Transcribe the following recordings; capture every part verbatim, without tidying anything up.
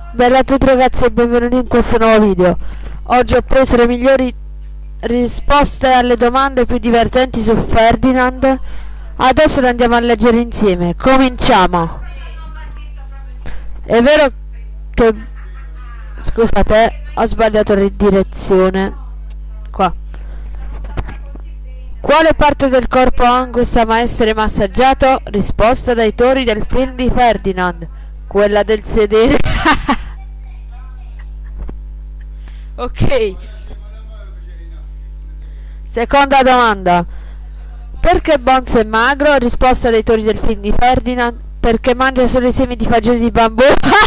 Bella a tutti ragazzi e benvenuti in questo nuovo video. Oggi ho preso le migliori risposte alle domande più divertenti su Ferdinand. Adesso le andiamo a leggere insieme. Cominciamo. È vero che... Scusate, ho sbagliato la direzione. Qua. Quale parte del corpo Angus ama essere massaggiato? Risposta dai tori del film di Ferdinand. Quella del sedere. Ok. Seconda domanda. Perché Bones è magro? Risposta dei tori del film di Ferdinand. Perché mangia solo i semi di fagioli di bambù.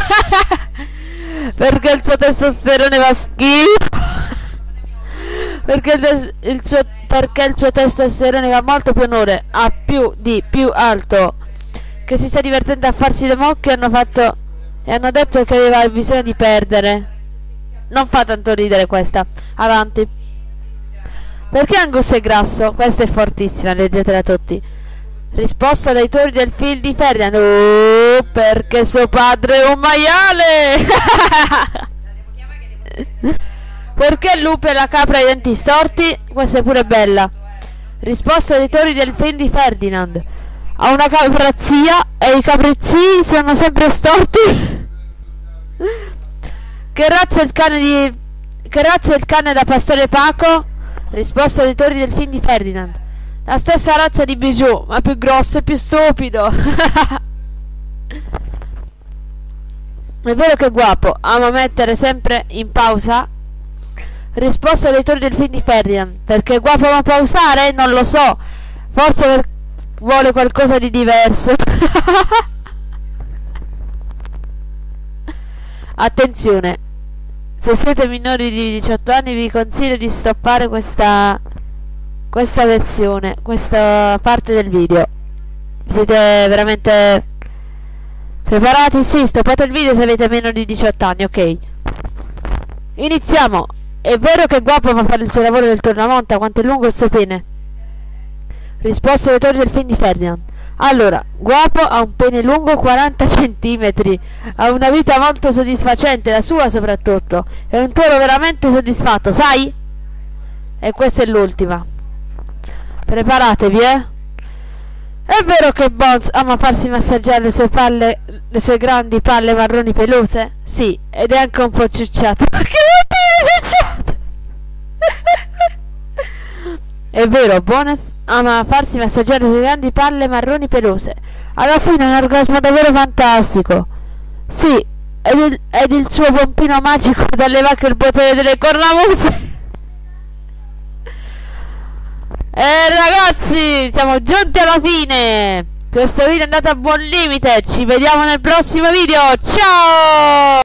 Perché il suo testosterone va schifo. Perché il, il suo perché il suo testosterone va molto più onore. A più di più alto. Che si sta divertendo a farsi le mocche. Hanno fatto e hanno detto che aveva bisogno di perdere. Non fa tanto ridere questa. Avanti. Perché Angus è grasso? Questa è fortissima, leggetela tutti. Risposta dai tori del film di Ferdinand. Oh, perché suo padre è un maiale. Perché il lupo e la capra ha i denti storti? Questa è pure bella. Risposta dei tori del film di Ferdinand. Ha una caprazia e i caprizi sono sempre storti. Che razza è il cane di... Che razza è il cane da pastore Paco? Risposta dei tori del film di Ferdinand. La stessa razza di Bijou, ma più grosso e più stupido. È vero che è guapo, ama mettere sempre in pausa? Risposta dei tori del film di Ferdinand. Perché è guapo ma pausare? Non lo so. Forse per... vuole qualcosa di diverso. Attenzione, se siete minori di diciotto anni vi consiglio di stoppare questa questa versione, questa parte del video. Siete veramente preparati? Sì, stoppate il video se avete meno di diciotto anni, ok. Iniziamo. È vero che è guapo ma fare il suo lavoro del tornamonte? Quanto è lungo il suo pene? Risposta dei tori del film di Ferdinand. Allora, guapo, ha un pene lungo quaranta centimetri, ha una vita molto soddisfacente, la sua soprattutto. È un toro veramente soddisfatto, sai? E questa è l'ultima. Preparatevi, eh? È vero che Bones ama farsi massaggiare le sue palle, le sue grandi palle marroni pelose? Sì, ed è anche un po' ciucciato. Ma che vuol dire ciucciato? È vero, Bones ama farsi massaggiare le sue grandi palle marroni pelose. Alla fine è un orgasmo davvero fantastico. Sì, ed il, ed il suo pompino magico da levare il potere delle cornamuse. E ragazzi, siamo giunti alla fine. Questo video è andato a buon limite. Ci vediamo nel prossimo video. Ciao!